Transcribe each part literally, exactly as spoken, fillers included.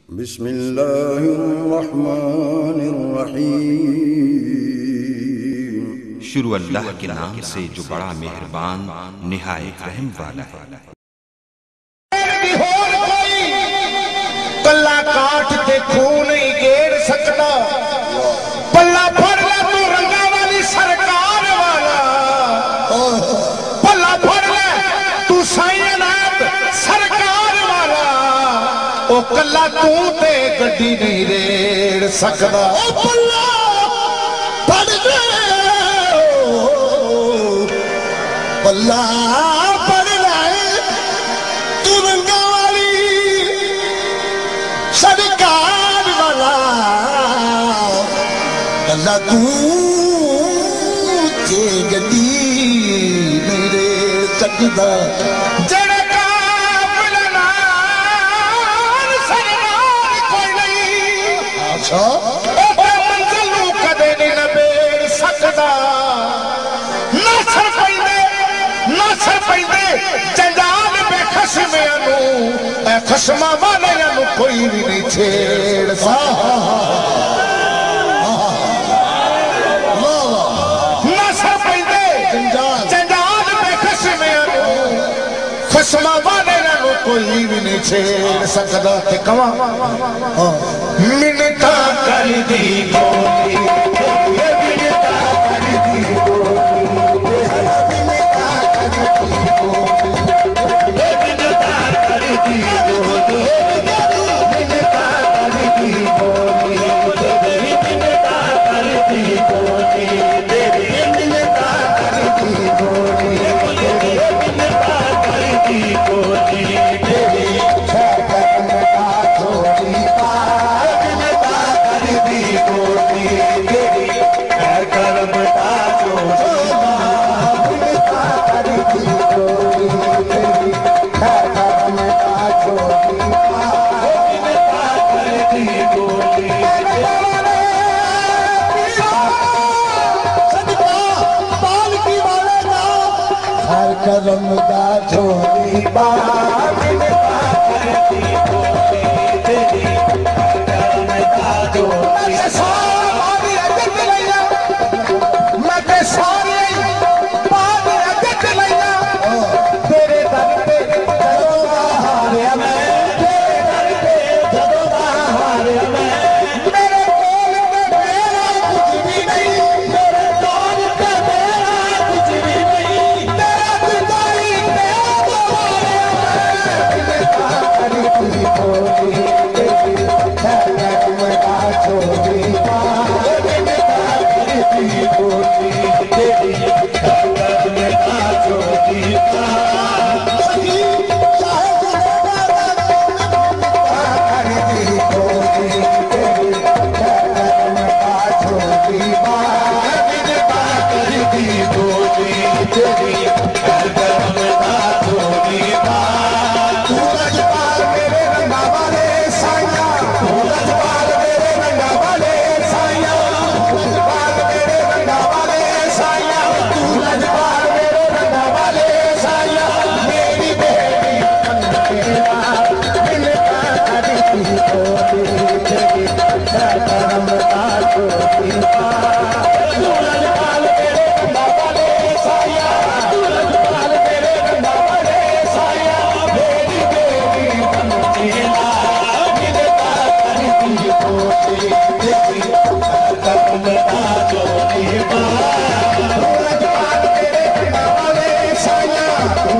बिस्मिल्लाहिर्रहमानिर्रहीम। शुरू अल्लाह के नाम से जो बड़ा मेहरबान निहायत रहम वाला है। कल्ला काट के खून नहीं गेर सकता, पल्ला फड़ ले तू रंगा वाली सरकार वाला, पल्ला फड़ ले तू साईं नाथ सरकार वाला, ओ कल्ला तू ते गड्डी नहीं रेड़ सकता। ओ पल्ला फड़ ले, पल्ला फड़ ले तू रंगा वाली सरकार वाला, कल्ला तू ते गड्डी नहीं रेड़ सकता। जड़े काबिल नाल सरकार कोई नहीं, अच्छा मंजिल नूं कदे नहीं नबेड़ सकदा। ना सर पैंदे ना सर पैंदे जंजाल बेखसमियां नूं, ऐ खसमां वालियां नूं कोई भी नहीं छेड़ सकदा। ना सर पैंदे जंजाल बेखसमियां नूं, खसमां वालियां नूं कोई भी नहीं छेड़ सकदा। ते कवां मिन्नतां करदी बोली, करम दा झोली बाग करती बोली तेरी, करम दा झोली सारी अजत लैया, मैं ते सारे बाग अजत लैया, तेरे दर पे जदों दा हारिया मैं, तेरे दर पे जदों दा हारिया मैं, मेरे कोल ते मेरा कुछ भी नहीं, मेरे कोल ते मेरा कुछ भी नहीं,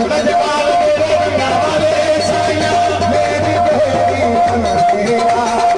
मेरी बेटी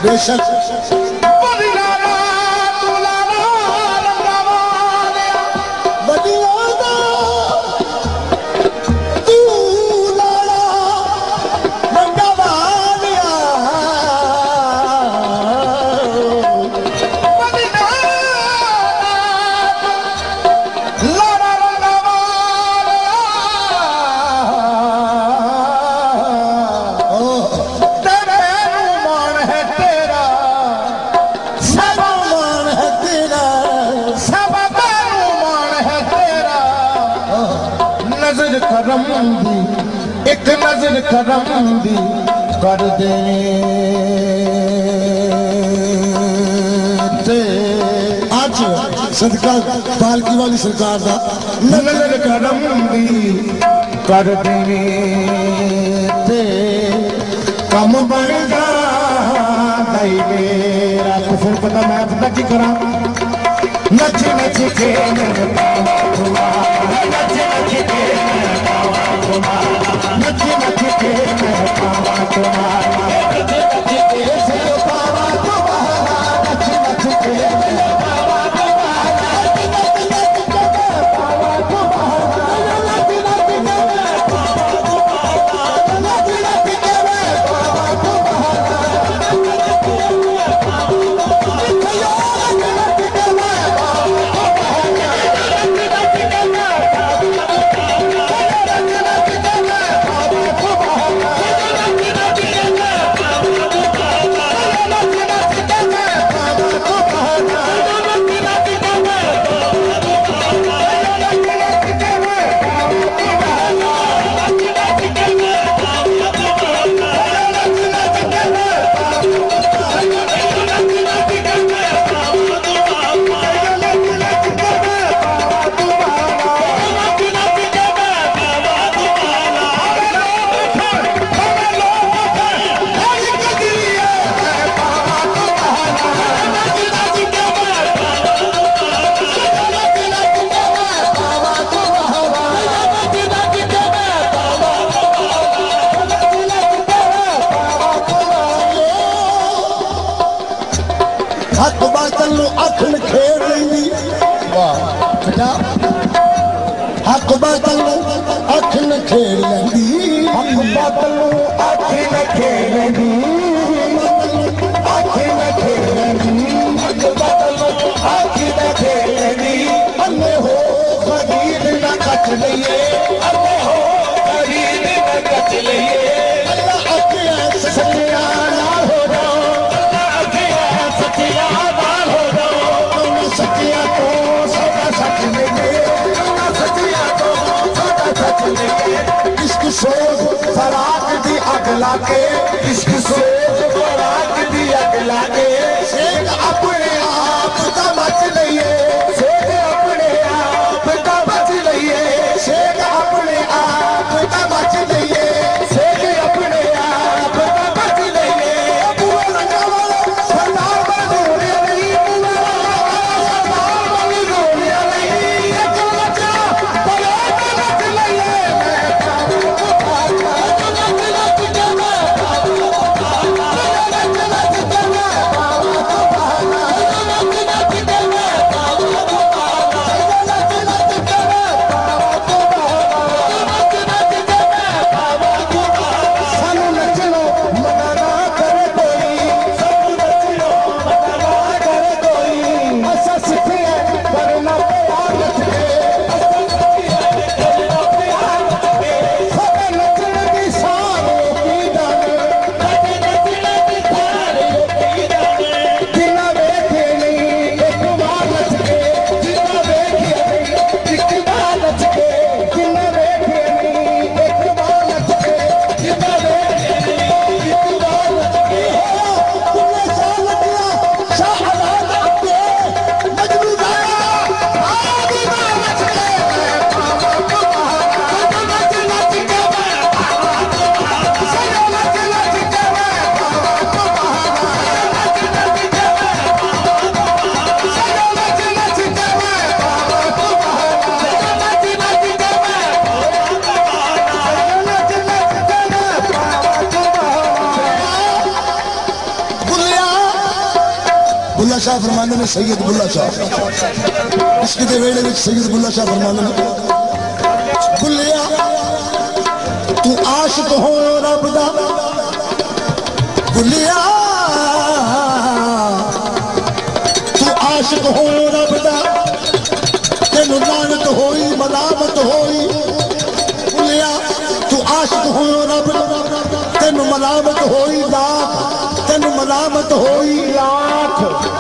बेशक एक नजर करम दी कर दे आज सदका पालकी वाली सरकार दा नजर करम दी कर दे ते कम बन जा दई मेरा तो फिर पता मैं पता की करा नच नच के नच नच के नच नच के मैं पावा तुम्हारा नच नच के से पावा तुम्हारा नच नच के मैं पावा तुम्हारा नच नच के मैं पावा तुम्हारा नच नच के मैं पावा तुम्हारा नच नच के मैं पावा तुम्हारा नच नच के मैं पावा तुम्हारा नच नच के मैं हक बातल अख न खेल लंदी हक बातल अख न खेल लंदी अख न खेल लंदी हक बातल अख न खेल लंदी अन्ने हो खरीद न कट लइए अन्ने हो खरीद न कट लइए अल्लाह अख सच्चा ना हो जाओ अल्लाह अख सच्चा ना हो जाओ सच्चा तो सदा सच लइए इश्क सोच फराक दी अग लागे इश्क सोच फराक दी अग लागे शेख अपने आप का बच लइए शेख अपने आप का बच लइए शेख अपने आप का बच लइए शेख अपने आप का बच लइए पूरा रंगा वाला सरदार बंदूरिया नहीं पूरा सरदार बंदूरिया नहीं एक बच्चा बड़ा बच लइए शाह फरमाते ने सैयद बुल्ला शाह इसके दे वेले विच सैयद बुल्ला शाह फरमाते ने बुल्लिया तू आशिक हो रब दा बुल्लिया तू आशिक हो रब दा तेनू लानत होई मलामत होई बुल्लिया तू आशिक हो रब तेनू मलामत होई लाख तेनू मलामत होई लाख